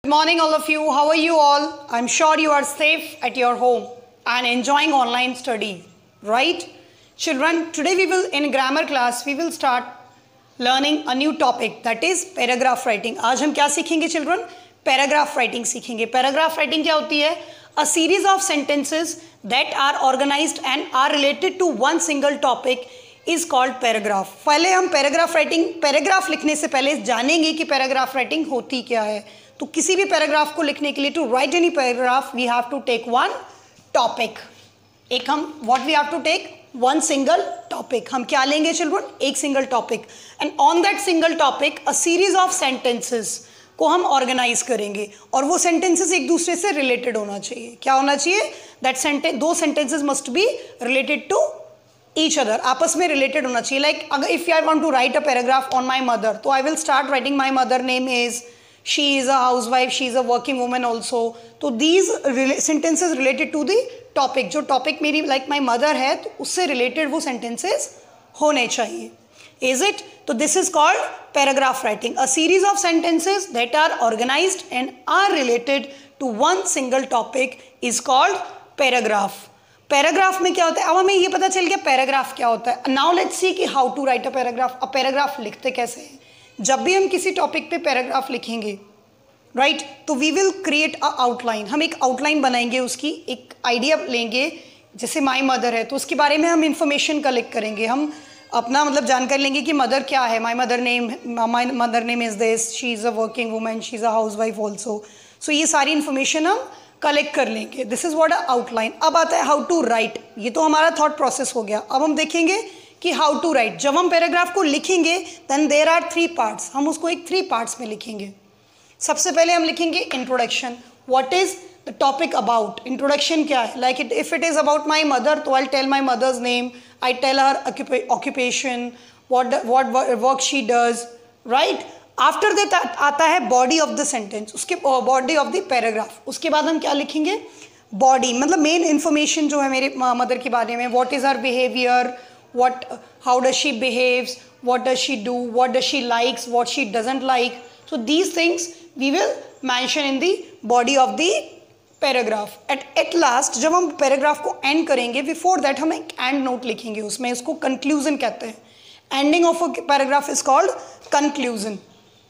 Good morning, all of you. How are you all? I'm sure you are safe at your home and enjoying online study, right? Children, today in grammar class, we will start learning a new topic, that is paragraph writing. आज हम क्या सीखेंगे children? Paragraph writing सीखेंगे. Paragraph writing क्या होती है? A series of sentences that are organized and are related to one single topic is called paragraph. पहले हम paragraph लिखने से पहले जानेंगे कि paragraph writing होती क्या है. तो किसी भी पैराग्राफ को लिखने के लिए to write any paragraph we have to take one topic. एक हम what we have to take one single topic. हम क्या लेंगे चिल्ड्रन? एक single topic. And on that single topic a series of sentences को हम ऑर्गेनाइज करेंगे और वो सेंटेंसेस एक दूसरे से रिलेटेड होना चाहिए. क्या होना चाहिए? दैट दो sentences must be related to each other. आपस में रिलेटेड होना चाहिए. लाइक अगर if I want to write a paragraph on my mother, तो I will start writing my mother name is, she is a housewife, she is a working woman also. तो these sentences related to the topic, जो topic मेरी like my mother है, तो उससे related वो sentences होने चाहिए. Is it? तो this is called paragraph writing. A series of sentences that are organized and are related to one single topic is called paragraph. Paragraph में क्या होता है? अब हमें ये पता चल गया पैराग्राफ क्या होता है. नाउ लेट्स सी कि how to write a paragraph. अब पैराग्राफ लिखते कैसे हैं? जब भी हम किसी टॉपिक पे पैराग्राफ लिखेंगे, राइट, तो we will create a outline. हम एक आउटलाइन बनाएंगे, उसकी एक आइडिया लेंगे. जैसे माई मदर है तो उसके बारे में हम इंफॉर्मेशन कलेक्ट करेंगे. हम अपना मतलब जानकारी लेंगे कि मदर क्या है. My mother name is this, she is a working woman, she is a housewife also. So ये सारी इन्फॉर्मेशन हम कलेक्ट कर लेंगे. This is what a outline. अब आता है हाउ टू राइट. ये तो हमारा थॉट प्रोसेस हो गया. अब हम देखेंगे कि हाउ टू राइट. जब हम पैराग्राफ को लिखेंगे देन देयर आर 3 पार्ट्स. हम उसको एक 3 पार्ट्स में लिखेंगे. सबसे पहले हम लिखेंगे introduction. What is the topic about. Introduction क्या है? Like if it is about my mother, तो I tell my mother's name, I tell her occupation, what work she does, right. After that आता है बॉडी ऑफ द सेंटेंस, उसके body of the paragraph. उसके बाद हम क्या लिखेंगे? Body मतलब मेन इंफॉर्मेशन जो है मेरे मदर के बारे में. What is her behaviour, how does she behaves, what does she do, what does she likes, what she doesn't like. So these things we will mention in the body of the paragraph. At last जब हम paragraph को and करेंगे, before that हम एक and note लिखेंगे. उसमें इसको conclusion कहते हैं. Ending of a paragraph is called conclusion.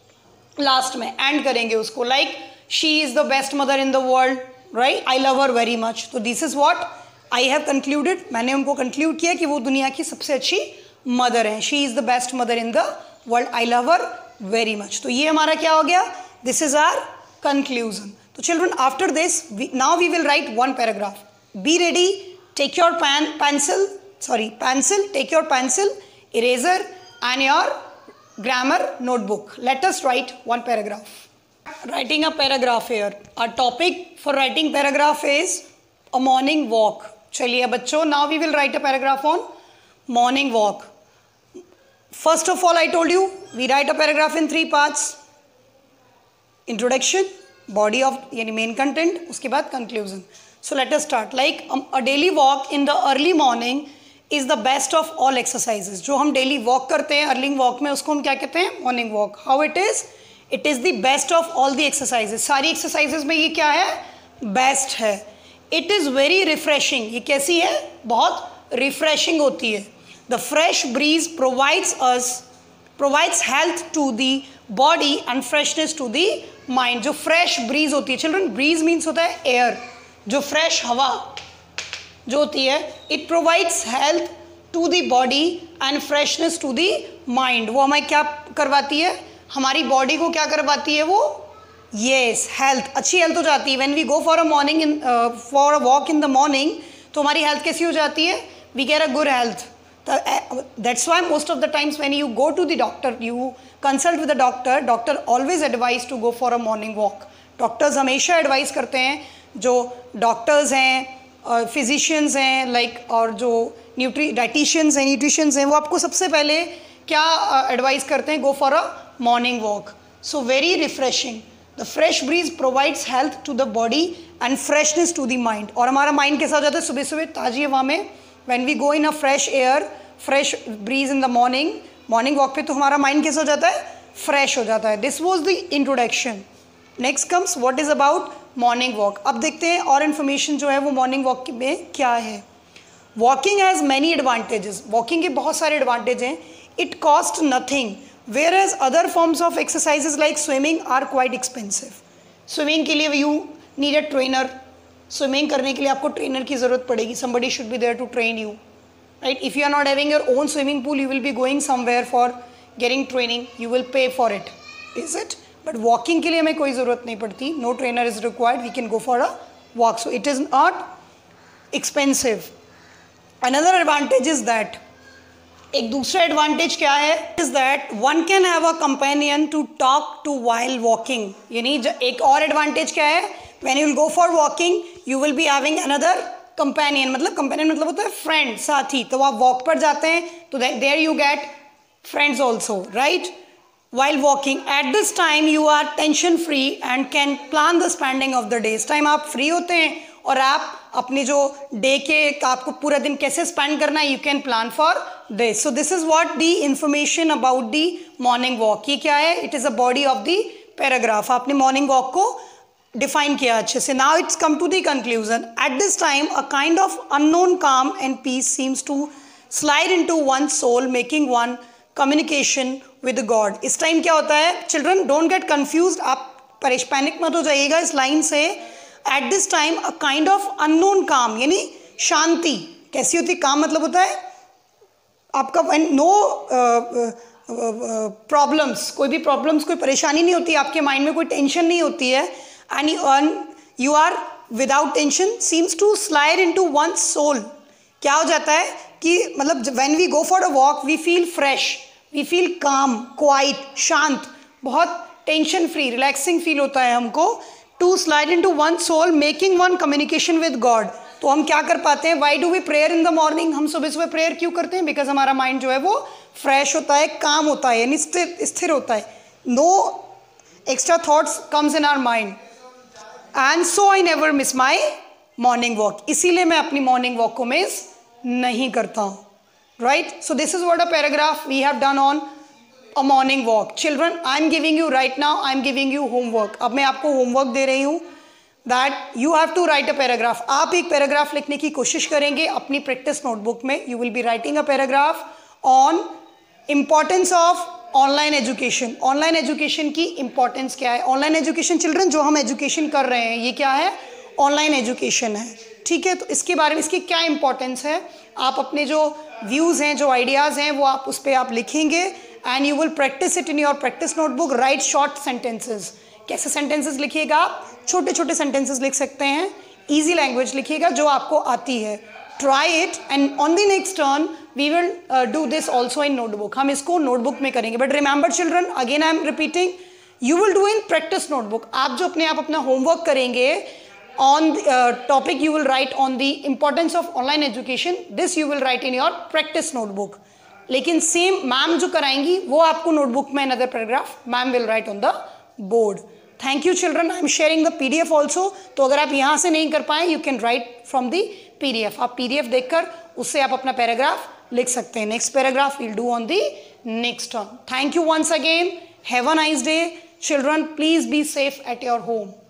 Last में एंड करेंगे उसको like she is the best mother in the world, right, I love her very much. तो this is what I have concluded. मैंने उनको conclude किया कि वो दुनिया की सबसे अच्छी मदर हैं. She is the best mother in the world, I love her very much. तो ये हमारा क्या हो गया? This is our conclusion. तो children after this now we will write one paragraph. Be ready, take your pencil, take your pencil, eraser and your grammar notebook. Let us write one paragraph. Writing a paragraph here. Our topic for writing paragraph is a morning walk. चलिए बच्चों, now we will write a paragraph on morning walk. First of all, I told you we write a paragraph in 3 parts. Introduction, body of यानी main content, उसके बाद conclusion. So let us start. Like a daily walk in the early morning is the best of all exercises. जो हम daily walk करते हैं early walk में, उसको हम क्या कहते हैं? Morning walk. How it is? It is the best of all the exercises. सारी exercises में ये क्या है? Best है. It is very refreshing. ये कैसी है? बहुत refreshing होती है. The fresh breeze provides health to the body and freshness to the mind. जो fresh breeze होती है, children, breeze means होता है air. जो fresh हवा जो होती है, it provides health to the body and freshness to the mind. वो हमें क्या करवाती है? हमारी बॉडी को क्या करवाती है वो? Yes, health. अच्छी हेल्थ हो जाती है. When we go for a walk in the morning, तो हमारी हेल्थ कैसी हो जाती है? We get a good health. That's why most of the times when you go to the doctor, you consult with the doctor. Doctor always advise to go for a morning walk. Doctors हमेशा advice करते हैं, जो doctors हैं, physicians हैं, like और जो dietitians हैं, nutritions हैं, वो आपको सबसे पहले क्या एडवाइस करते हैं? Go for a morning walk. So very refreshing. The fresh breeze provides health to the body and freshness to the mind. और हमारा माइंड कैसा हो जाता है सुबह सुबह ताज़ी हवा में? When we go in a fresh air, fresh breeze in the morning walk पे, तो हमारा माइंड कैसा हो जाता है? फ्रेश हो जाता है. This was the introduction. Next comes what is about morning walk. अब देखते हैं और इन्फॉर्मेशन जो है वो मॉर्निंग वॉक में क्या है. Walking has many advantages. Walking के बहुत सारे एडवांटेज हैं. It cost nothing whereas other forms of exercises like swimming are quite expensive. Swimming के लिए you need a trainer. Swimming करने के लिए आपको ट्रेनर की ज़रूरत पड़ेगी. Somebody should be there to train you, right. If you are not having your own swimming pool you will be going somewhere for getting training. You will pay for it, is it. But walking के लिए हमें कोई ज़रूरत नहीं पड़ती. No trainer is required. We can go for a walk. So it is not expensive. Another advantage is that, एक दूसरा advantage क्या है, is that one can have a companion to talk to while walking. यानी एक और advantage क्या है, when you will go for walking you will be having another companion. मतलब कंपेनियन मतलब होता है फ्रेंड, साथी. तो आप वॉक पर जाते हैं तो there you get friends also, right. while walking at this time you are tension free and can plan the spending of the day. इस टाइम आप फ्री होते हैं और आप अपनी जो डे के आपको पूरा दिन कैसे स्पेंड करना है, you can plan for this. So this is what the information about the morning walk. ये क्या है, it is a body of the paragraph. आपने मॉर्निंग वॉक को डिफाइन किया अच्छे से. Now it's come to the conclusion. At this time a kind of unknown calm and peace seems to slide into one soul making one communication with God. इस time क्या होता है, children don't get confuse. आप panic मत हो जाइएगा इस line से. At this time a kind of unknown calm, यानी शांति कैसी होती है. काम मतलब होता है आपका नो प्रॉब्लम्स, कोई भी प्रॉब्लम्स, कोई परेशानी नहीं होती आपके माइंड में, कोई टेंशन नहीं होती है. And you are without tension seems to slide into one soul. क्या हो जाता है कि मतलब when we go for a walk we feel fresh, we feel calm, quite, शांत, बहुत टेंशन फ्री, रिलैक्सिंग फील होता है हमको. To slide into one soul making one communication with God. तो हम क्या कर पाते हैं, why do we prayer in the morning. हम सुबह सुबह प्रेयर क्यों करते हैं, बिकॉज हमारा माइंड जो है वो फ्रेश होता है, काम होता है, यानी स्थिर होता है. No extra thoughts comes in our mind. And so I never miss my morning walk. इसीलिए मैं अपनी मॉर्निंग वॉक को मिस नहीं करता हूँ, right. So this is what a paragraph we have done on a morning walk. Children, I am giving you right now, I am giving you homework. अब मैं आपको homework दे रही हूँ that you have to write a paragraph. आप एक paragraph लिखने की कोशिश करेंगे अपनी practice notebook में. You will be writing a paragraph on importance of online education. Online education की importance क्या है. Online education children, जो हम education कर रहे हैं ये क्या है, online education है, ठीक है. तो इसके बारे में, इसकी क्या इंपॉर्टेंस है, आप अपने जो व्यूज़ हैं, जो आइडियाज़ हैं, वो आप उस पर आप लिखेंगे. And you will practice it in your practice notebook. Write short sentences. कैसे सेंटेंसेस लिखिएगा आप, छोटे छोटे सेंटेंसेस लिख सकते हैं. ईजी लैंग्वेज लिखिएगा जो आपको आती है. Try it and on the next turn we will do this also in notebook. हम इसको नोटबुक में करेंगे. But remember children, again I am repeating, you will do in practice notebook. आप जो अपने आप अपना होमवर्क करेंगे on the topic you will write on the importance of online education, this you will write in your practice notebook. लेकिन same ma'am जो कराएंगी वो आपको नोटबुक में another paragraph ma'am will write on the board. Thank you children, I am sharing the PDF also. तो अगर आप यहाँ से नहीं कर पाए you can write from the PDF. आप PDF देखकर उससे आप अपना पैराग्राफ लिख सकते हैं. Next paragraph we'll do on the next turn. Thank you once again. Have a nice day. Children, please be safe at your home.